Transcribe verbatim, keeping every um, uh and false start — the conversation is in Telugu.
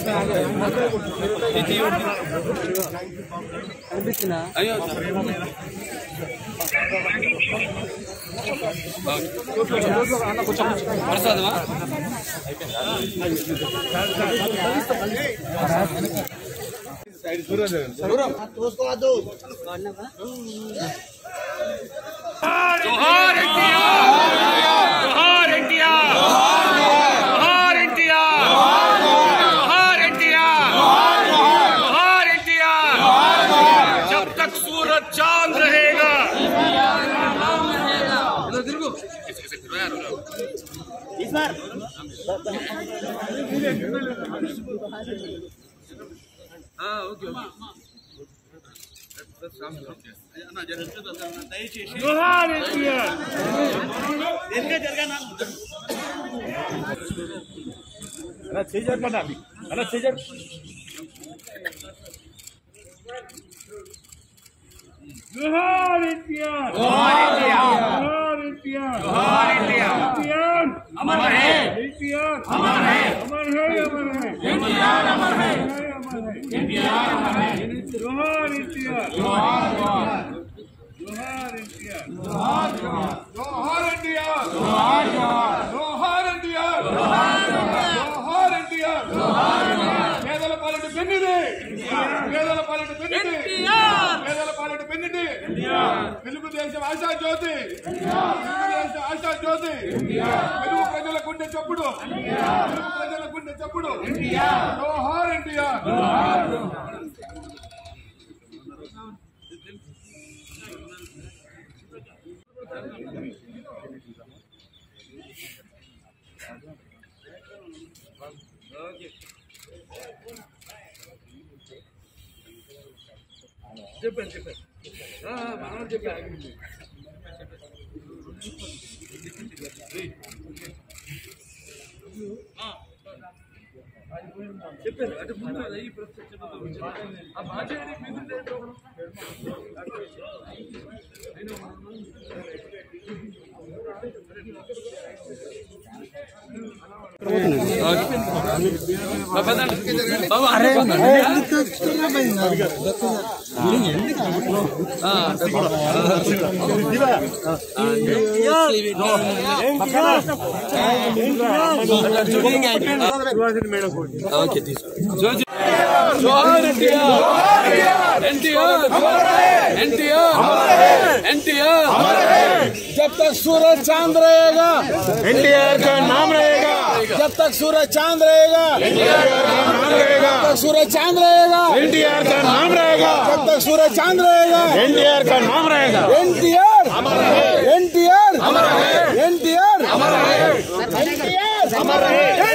అయ్యో ప్రసాదమా जोहार एनटीआर जोहार एनटीआर जोहार एनटीआर जोहार एनटीआर जोहार एनटीआर जब तक सूरज चांद रहेगा इस बार हाँ ओके जोहार एनटीआर देख जरगा अरे छह मत अभी अरे छह जोहार एनटीआर जोहार एनटीआर जोहार एनटीआर एनटीआर अमर है एनटीआर अमर है अमर है अमर है एनटीआर अमर है एनटीआर अमर है जोहार एनटीआर जोहार जोहार एनटीआर जोहार जोहार एनटीआर जोहार जोहार एनटीआर जोहार एनटीआर పేదల పాలన పెన్నిది పేదల పాలన పెన్నిది పేదల పాలన పెన్నిది తెలుగుదేశం ఆశా జ్యోతి తెలుగుదేశం ఆశా జ్యోతి తెలుగు ప్రజల గుండె చప్పుడు తెలుగు ప్రజల గుండె చప్పుడు జోహార్ ఎన్టీఆర్ చెప్పండి చెప్పండి మనం చెప్పాను చెప్పారు అంటే ఈ ఆ బాధ్యత जोहार एनटीआर एनटीआर एनटीआर एनटीआर जब तक सूरज चांद रहेगा एनटीआर का नाम रहेगा जब तक सूरज चांद रहेगा एनटीआर का नाम रहेगा जब तक सूरज चांद रहेगा एनटीआर का नाम रहेगा जब तक सूरज चांद रहेगा एनटीआर का नाम रहेगा एनटीआर अमर है एनटीआर अमर है एनटीआर अमर है एनटीआर अमर है